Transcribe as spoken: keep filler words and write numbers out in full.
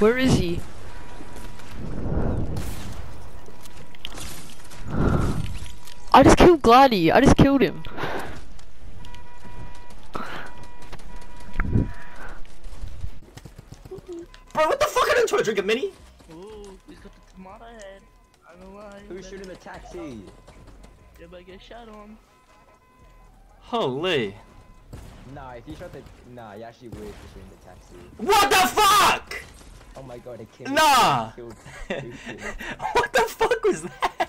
Where is he? I just killed Glidy. I just killed him. Bro, what the fuck? I didn't try to drink a mini. Ooh, he's got the tomato head. I don't know why. Who's shooting the taxi? You better get shot on. Holy. Nah, if you shot the nah, you actually would be shooting the taxi. What the fuck? Oh my god, it killed. Nah. Killed, killed, killed. What the fuck was that?